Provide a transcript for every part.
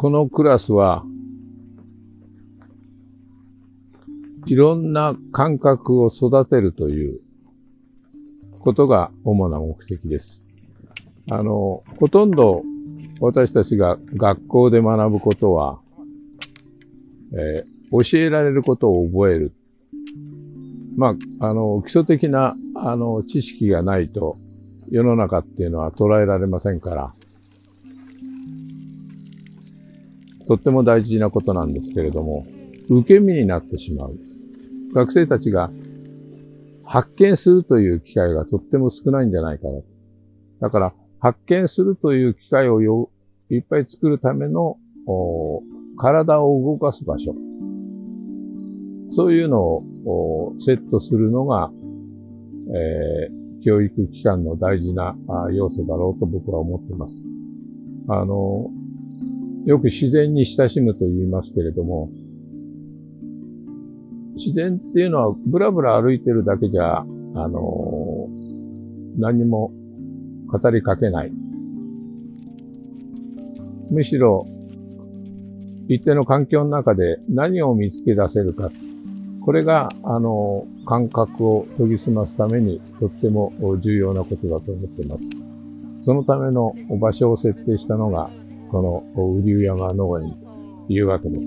このクラスはいろんな感覚を育てるということが主な目的です。ほとんど私たちが学校で学ぶことは、教えられることを覚える。基礎的な、知識がないと世の中っていうのは捉えられませんから、とっても大事なことなんですけれども、受け身になってしまう。学生たちが発見するという機会がとっても少ないんじゃないかな。だから、発見するという機会をいっぱい作るための体を動かす場所。そういうのをセットするのが、教育機関の大事な要素だろうと僕は思っています。よく自然に親しむと言いますけれども、自然っていうのはブラブラ歩いてるだけじゃ、何も語りかけない。むしろ、一定の環境の中で何を見つけ出せるか。これが、感覚を研ぎ澄ますためにとっても重要なことだと思っています。そのための場所を設定したのが、この雨竜山農園というわけです。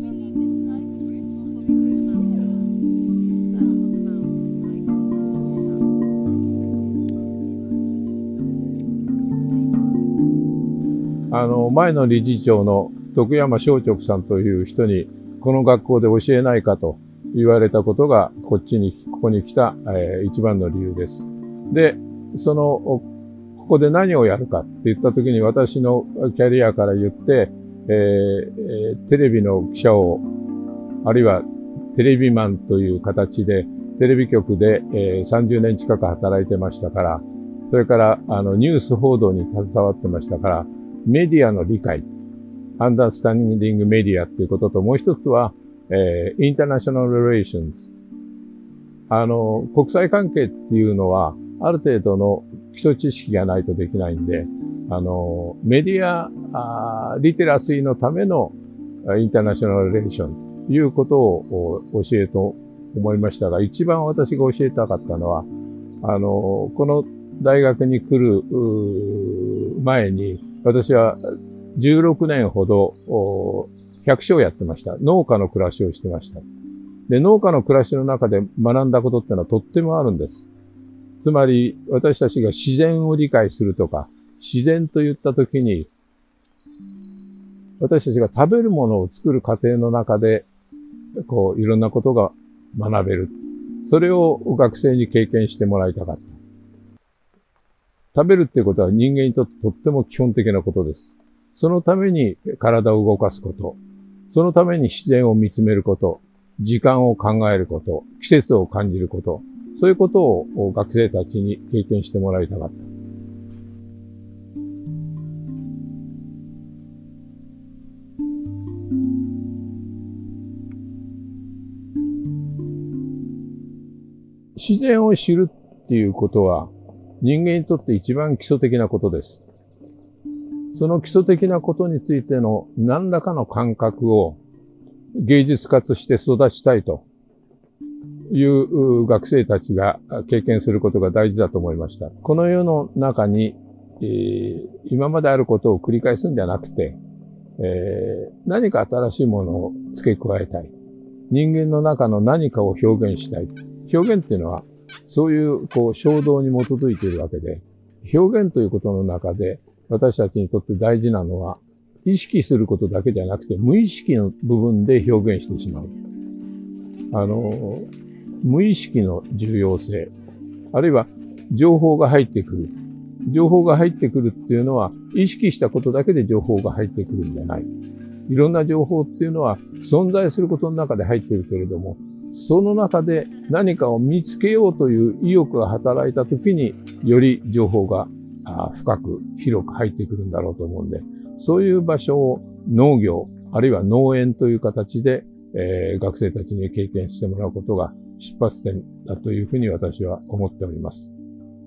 前の理事長の徳山正直さんという人に、この学校で教えないかと言われたことが、ここに来た、一番の理由です。で、ここで何をやるかって言ったときに、私のキャリアから言って、テレビの記者を、あるいはテレビマンという形で、テレビ局で、30年近く働いてましたから、それから、ニュース報道に携わってましたから、メディアの理解、アンダースタンディングメディアっていうことと、もう一つは、インターナショナル・レーションズ。国際関係っていうのは、ある程度の基礎知識がないとできないんで、メディアリテラシーのためのインターナショナル・レーションということを教えと思いましたが、一番私が教えたかったのは、この大学に来る前に、私は16年ほど百姓をやってました。農家の暮らしをしてました。で、農家の暮らしの中で学んだことってのはとってもあるんです。つまり、私たちが自然を理解するとか、自然と言ったときに、私たちが食べるものを作る過程の中で、いろんなことが学べる。それを学生に経験してもらいたかった。食べるっていうことは人間にとってとっても基本的なことです。そのために体を動かすこと、そのために自然を見つめること、時間を考えること、季節を感じること、そういうことを学生たちに経験してもらいたかった。自然を知るっていうことは、人間にとって一番基礎的なことです。その基礎的なことについての何らかの感覚を芸術家として育ちたいという学生たちが経験することが大事だと思いました。この世の中に、今まであることを繰り返すんじゃなくて、何か新しいものを付け加えたい。人間の中の何かを表現したい。表現っていうのはそういう衝動に基づいているわけで、表現ということの中で私たちにとって大事なのは、意識することだけじゃなくて、無意識の部分で表現してしまう。無意識の重要性、あるいは情報が入ってくる。情報が入ってくるっていうのは、意識したことだけで情報が入ってくるんじゃない。いろんな情報っていうのは存在することの中で入っているけれども、その中で何かを見つけようという意欲が働いたときに、より情報が深く広く入ってくるんだろうと思うんで、そういう場所を農業、あるいは農園という形で、学生たちに経験してもらうことが出発点だというふうに私は思っております。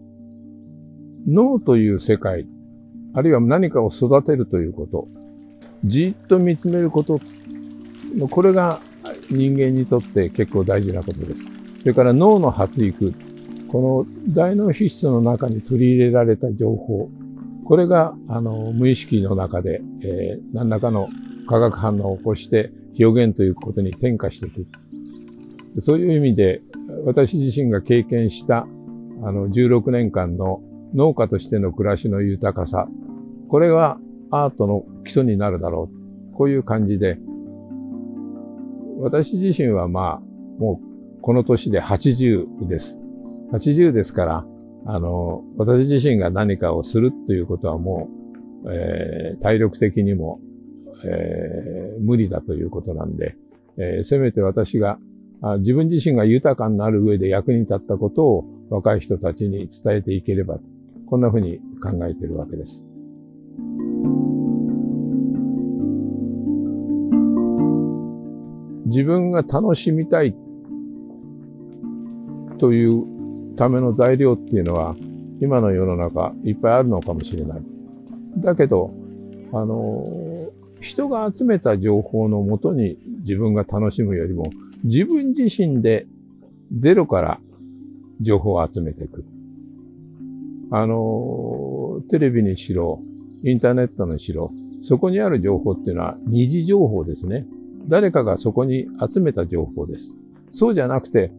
農という世界、あるいは何かを育てるということ、 じっと見つめること、これが人間にとって結構大事なことです。それから脳の発育、この大脳皮質の中に取り入れられた情報、これが無意識の中で、何らかの化学反応を起こして表現ということに転化していく。そういう意味で私自身が経験した16年間の農家としての暮らしの豊かさ、これはアートの基礎になるだろう。こういう感じで、私自身はもうこの年で80です。80ですから、私自身が何かをするということはもう、体力的にも、無理だということなんで、せめて私が自分自身が豊かになる上で役に立ったことを若い人たちに伝えていければ、こんなふうに考えているわけです。自分が楽しみたいというための材料っていうのは今の世の中いっぱいあるのかもしれない。だけど、人が集めた情報のもとに自分が楽しむよりも自分自身でゼロから情報を集めていく。テレビにしろ、インターネットにしろ、そこにある情報っていうのは二次情報ですね。誰かがそこに集めた情報です。そうじゃなくて、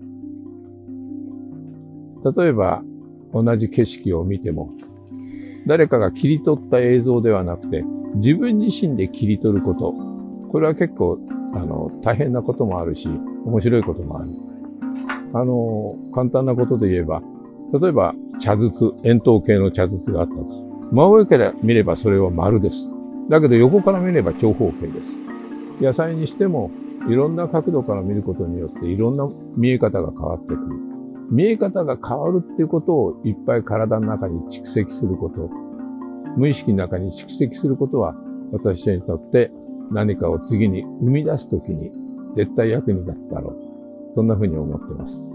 例えば同じ景色を見ても、誰かが切り取った映像ではなくて、自分自身で切り取ること。これは結構、大変なこともあるし、面白いこともある。簡単なことで言えば、例えば茶筒、円筒形の茶筒があったんです。真上から見ればそれは丸です。だけど横から見れば長方形です。野菜にしても、いろんな角度から見ることによっていろんな見え方が変わってくる。見え方が変わるっていうことをいっぱい体の中に蓄積すること、無意識の中に蓄積することは、私にとって何かを次に生み出すときに絶対役に立つだろう。そんなふうに思っています。